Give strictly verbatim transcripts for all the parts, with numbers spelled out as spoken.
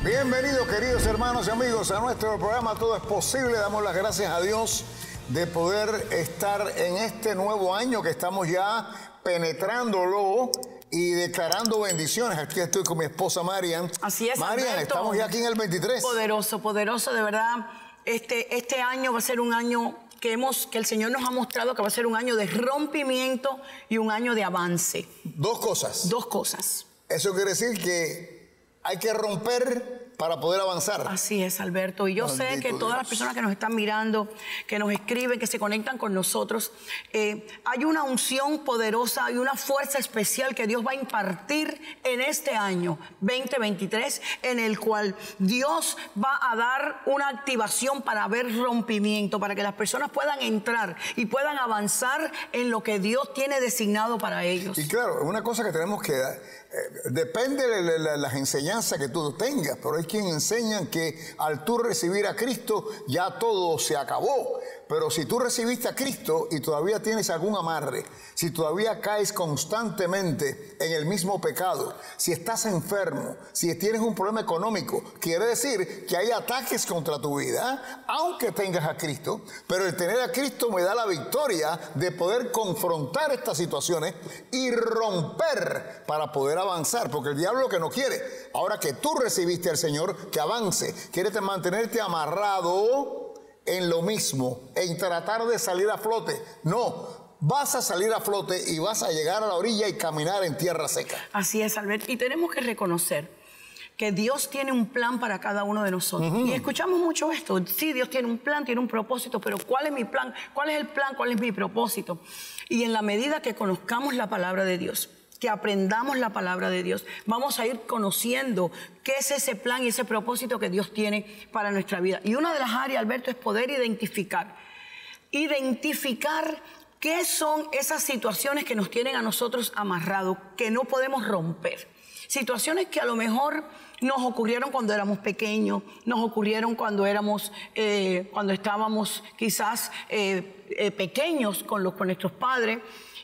Bienvenidos, queridos hermanos y amigos, a nuestro programa Todo es Posible. Damos las gracias a Dios de poder estar en este nuevo año que estamos ya penetrándolo y declarando bendiciones. Aquí estoy con mi esposa Marian. Así es, Marian, Alberto, estamos ya aquí en el veintitrés. Poderoso, poderoso, de verdad. Este, este año va a ser un año que, hemos, que el Señor nos ha mostrado que va a ser un año de rompimiento y un año de avance. Dos cosas. Dos cosas. Eso quiere decir que hay que romper para poder avanzar. Así es, Alberto. Y yo Bendito sé que todas Dios. las personas que nos están mirando, que nos escriben, que se conectan con nosotros, eh, hay una unción poderosa, hay una fuerza especial que Dios va a impartir en este año veinte veintitrés, en el cual Dios va a dar una activación para ver rompimiento, para que las personas puedan entrar y puedan avanzar en lo que Dios tiene designado para ellos. Y claro, una cosa que tenemos que... Eh, depende de la, la, las enseñanzas que tú tengas, pero hay quien enseñan que al tú recibir a Cristo ya todo se acabó. Pero si tú recibiste a Cristo y todavía tienes algún amarre, si todavía caes constantemente en el mismo pecado, si estás enfermo, si tienes un problema económico, quiere decir que hay ataques contra tu vida, aunque tengas a Cristo. Pero el tener a Cristo me da la victoria de poder confrontar estas situaciones y romper para poder avanzar, porque el diablo lo que no quiere, ahora que tú recibiste al Señor, que avance, quiere mantenerte amarrado en lo mismo, en tratar de salir a flote. No, vas a salir a flote y vas a llegar a la orilla y caminar en tierra seca. Así es, Albert. Y tenemos que reconocer que Dios tiene un plan para cada uno de nosotros. Uh-huh. Y escuchamos mucho esto. Sí, Dios tiene un plan, tiene un propósito, pero ¿cuál es mi plan? ¿Cuál es el plan? ¿Cuál es mi propósito? Y en la medida que conozcamos la palabra de Dios, que aprendamos la palabra de Dios, vamos a ir conociendo qué es ese plan y ese propósito que Dios tiene para nuestra vida. Y una de las áreas, Alberto, es poder identificar. Identificar qué son esas situaciones que nos tienen a nosotros amarrados, que no podemos romper. Situaciones que a lo mejor nos ocurrieron cuando éramos pequeños, nos ocurrieron cuando éramos, eh, cuando estábamos quizás eh, eh, pequeños con, los, con nuestros padres,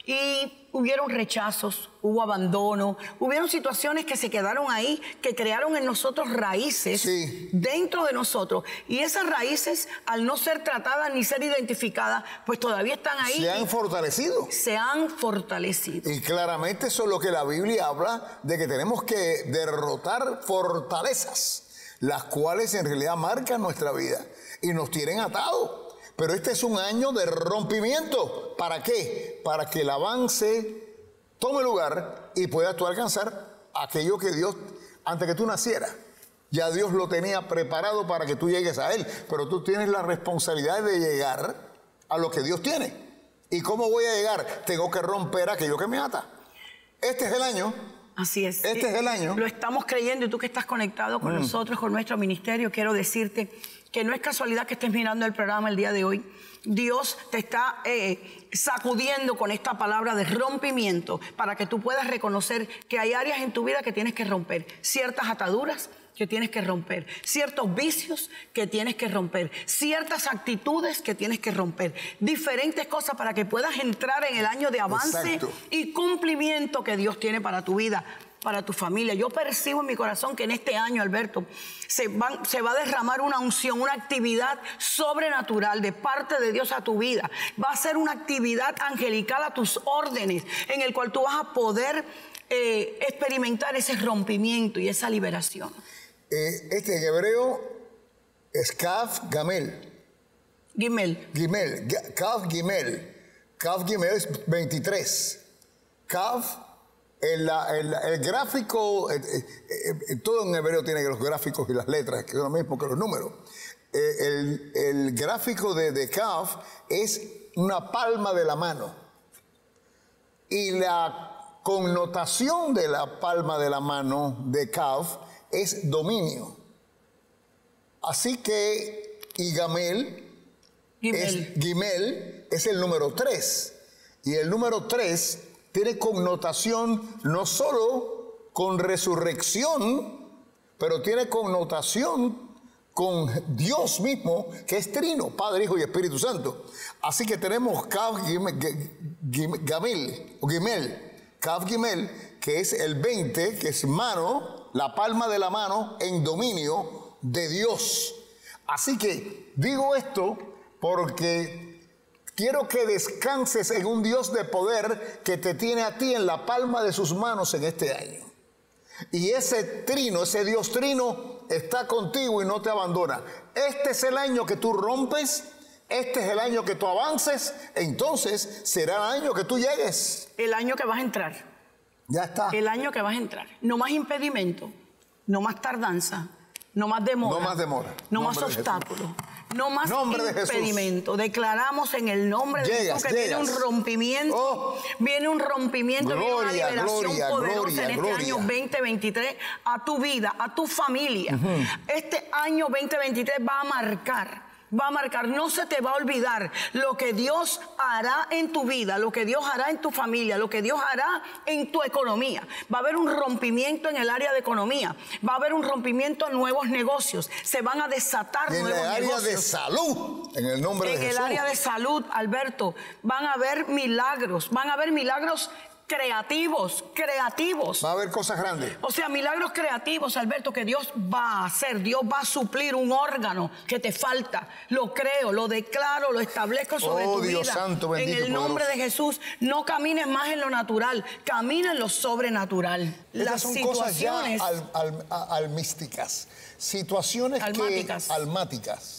y hubieron rechazos, hubo abandono, hubieron situaciones que se quedaron ahí, que crearon en nosotros raíces, sí, dentro de nosotros. Y esas raíces, al no ser tratadas ni ser identificadas, pues todavía están ahí. Se han fortalecido. Se han fortalecido. Y claramente eso es lo que la Biblia habla, de que tenemos que derrotar fortalezas, las cuales en realidad marcan nuestra vida y nos tienen atados. Pero este es un año de rompimiento. ¿Para qué? Para que el avance tome lugar y puedas tú alcanzar aquello que Dios, antes que tú nacieras, ya Dios lo tenía preparado para que tú llegues a Él. Pero tú tienes la responsabilidad de llegar a lo que Dios tiene. ¿Y cómo voy a llegar? Tengo que romper aquello que me ata. Este es el año. Así es. Este es el año. Lo estamos creyendo, y tú que estás conectado con mm. nosotros, con nuestro ministerio, quiero decirte que no es casualidad que estés mirando el programa el día de hoy. Dios te está eh, sacudiendo con esta palabra de rompimiento para que tú puedas reconocer que hay áreas en tu vida que tienes que romper, ciertas ataduras que tienes que romper, ciertos vicios que tienes que romper, ciertas actitudes que tienes que romper, diferentes cosas para que puedas entrar en el año de avance. Exacto. Y cumplimiento que Dios tiene para tu vida, para tu familia. Yo percibo en mi corazón que en este año, Alberto, se, van, se va a derramar una unción, una actividad sobrenatural de parte de Dios a tu vida. Va a ser una actividad angelical a tus órdenes, en el cual tú vas a poder eh, experimentar ese rompimiento y esa liberación. Eh, este en hebreo es Kaf Gamel. Gimel. Gimel. Kaf Gimel. Kaf Gimel es veintitrés. Kaf, el, el, el gráfico, eh, eh, todo en hebreo tiene los gráficos y las letras, que es lo mismo que los números. Eh, el, el gráfico de, de Kaf es una palma de la mano. Y la connotación de la palma de la mano de Kaf es dominio. Así que Igamel Gimel. Es, Gimel es el número tres. Y el número tres tiene connotación no solo con resurrección, pero tiene connotación con Dios mismo, que es trino, Padre, Hijo y Espíritu Santo. Así que tenemos Kaf Gimel, Gimel, o Gimel, Kaf Gimel, que es el veinte, que es mano, la palma de la mano en dominio de Dios. Así que digo esto porque quiero que descanses en un Dios de poder que te tiene a ti en la palma de sus manos en este año. Y ese trino, ese Dios trino está contigo y no te abandona. Este es el año que tú rompes, este es el año que tú avances, entonces será el año que tú llegues. El año que vas a entrar. Ya está. El año que vas a entrar. No más impedimento, no más tardanza, no más demora. No más demora. No más obstáculos. No más Nombre impedimento. De Declaramos en el nombre de llegas, Jesús que llegas. viene un rompimiento, oh. viene un rompimiento, gloria, viene una liberación gloria, poderosa gloria, en este gloria. año veinte veintitrés a tu vida, a tu familia. Uh-huh. Este año veinte veintitrés va a marcar. Va a marcar, no se te va a olvidar lo que Dios hará en tu vida, lo que Dios hará en tu familia, lo que Dios hará en tu economía. Va a haber un rompimiento en el área de economía, va a haber un rompimiento en nuevos negocios, se van a desatar en nuevos el área negocios. de salud, en el nombre en de Jesús. En el área de salud, Alberto, van a haber milagros, van a haber milagros creativos, creativos. Va a haber cosas grandes. O sea, milagros creativos, Alberto, que Dios va a hacer. Dios va a suplir un órgano que te falta. Lo creo, lo declaro, lo establezco sobre oh, tu Dios vida. Santo, bendito, en el nombre poderoso. de Jesús, no camines más en lo natural, camina en lo sobrenatural. Estas Las son situaciones cosas ya al, al, almísticas, situaciones almáticas. que almáticas.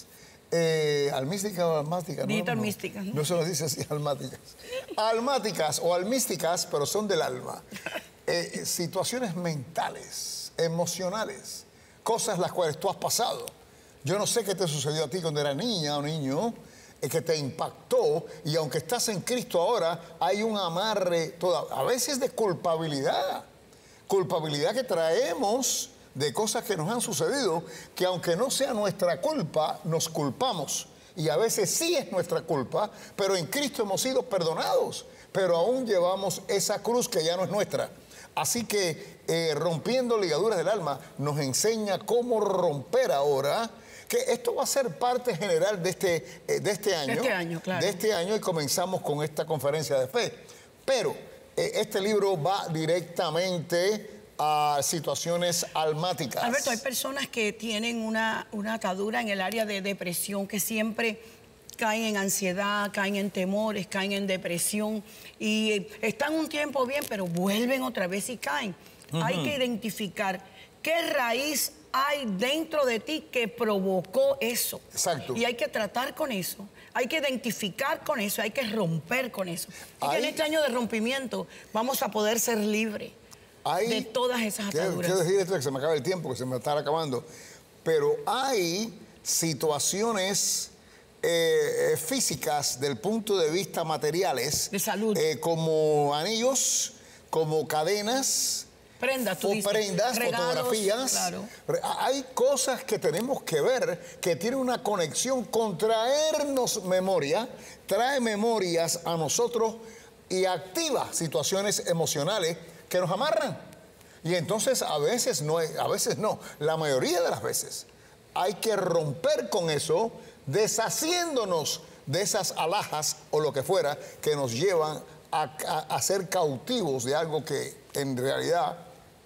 Eh, almística o almática, Dito no, almística. No, no se nos dice así, almáticas. Almáticas o almísticas, pero son del alma. Eh, situaciones mentales, emocionales, cosas las cuales tú has pasado. Yo no sé qué te sucedió a ti cuando eras niña o niño, eh, que te impactó, y aunque estás en Cristo ahora, hay un amarre, toda, a veces de culpabilidad. Culpabilidad que traemos de cosas que nos han sucedido, que aunque no sea nuestra culpa, nos culpamos. Y a veces sí es nuestra culpa, pero en Cristo hemos sido perdonados, pero aún llevamos esa cruz que ya no es nuestra. Así que eh, rompiendo ligaduras del alma nos enseña cómo romper ahora, que esto va a ser parte general de este, eh, de este año. De este año, claro. De este año, y comenzamos con esta conferencia de fe. Pero eh, este libro va directamente a situaciones almáticas. Alberto, hay personas que tienen una, una atadura en el área de depresión, que siempre caen en ansiedad, caen en temores, caen en depresión y están un tiempo bien, pero vuelven otra vez y caen. Uh-huh. Hay que identificar qué raíz hay dentro de ti que provocó eso. Exacto. Y hay que tratar con eso. Hay que identificar con eso, hay que romper con eso. Y que en este año de rompimiento vamos a poder ser libres. Hay, de todas esas ataduras. Quiero decir esto, que se me acaba el tiempo, que se me está acabando. Pero hay situaciones eh, físicas del punto de vista materiales. De salud. Eh, como anillos, como cadenas. Prendas, tú dices. Prendas, regalos, fotografías. Claro. Hay cosas que tenemos que ver que tienen una conexión con traernos memoria, trae memorias a nosotros y activa situaciones emocionales que nos amarran. Y entonces a veces no, a veces no, la mayoría de las veces hay que romper con eso, deshaciéndonos de esas alhajas o lo que fuera que nos llevan a, a, a ser cautivos de algo que en realidad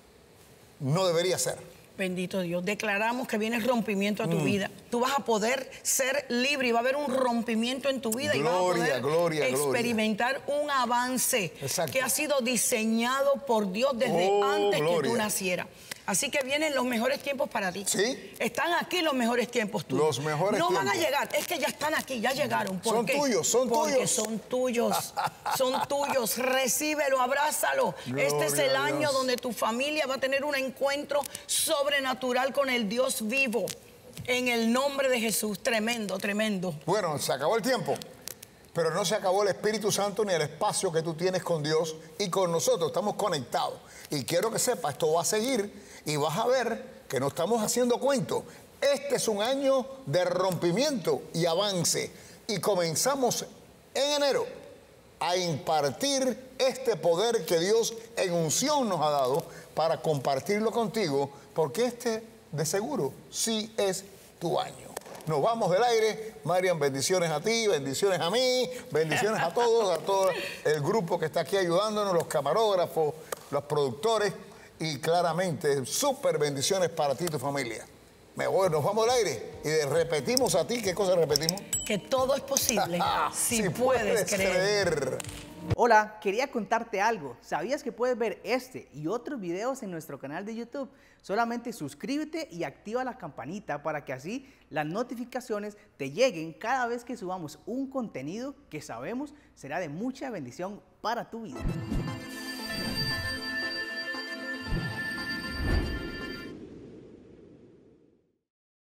no debería ser. Bendito Dios, declaramos que viene rompimiento a tu mm. vida. Tú vas a poder ser libre y va a haber un rompimiento en tu vida. Gloria, y vas a poder gloria, experimentar gloria. un avance Exacto. que ha sido diseñado por Dios desde oh, antes gloria. que tú nacieras. Así que vienen los mejores tiempos para ti. ¿Sí? Están aquí los mejores tiempos tuyos. Los mejores no tiempos. van a llegar, es que ya están aquí, ya llegaron. ¿Por son qué? tuyos, son Porque tuyos. son tuyos, son tuyos. Recíbelo, abrázalo. Gloria este es el a año Dios. donde tu familia va a tener un encuentro sobrenatural con el Dios vivo. En el nombre de Jesús, tremendo, tremendo. Bueno, se acabó el tiempo, pero no se acabó el Espíritu Santo ni el espacio que tú tienes con Dios y con nosotros. Estamos conectados. Y quiero que sepas, esto va a seguir y vas a ver que no estamos haciendo cuentos. Este es un año de rompimiento y avance. Y comenzamos en enero a impartir este poder que Dios en unción nos ha dado para compartirlo contigo, porque este de seguro sí es tu año. Nos vamos del aire. Marian, bendiciones a ti, bendiciones a mí, bendiciones a todos, a todo el grupo que está aquí ayudándonos, los camarógrafos, los productores y claramente súper bendiciones para ti y tu familia. Me voy, nos vamos al aire y repetimos a ti. ¿Qué cosa repetimos? Que todo es posible si, si puedes, puedes creer. creer. Hola, quería contarte algo. ¿Sabías que puedes ver este y otros videos en nuestro canal de YouTube? Solamente suscríbete y activa la campanita para que así las notificaciones te lleguen cada vez que subamos un contenido que sabemos será de mucha bendición para tu vida.